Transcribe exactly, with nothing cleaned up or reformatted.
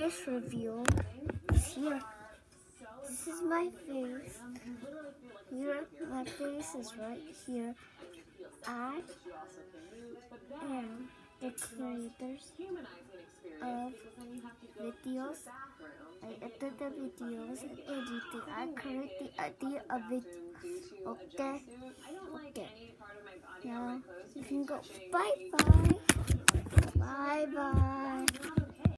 face review is here. This is my face. Here, my face is right here. I am the creators of videos. I edit the videos and editing. I create the idea of it. Okay? Okay. Now you can go. Bye bye. Bye bye.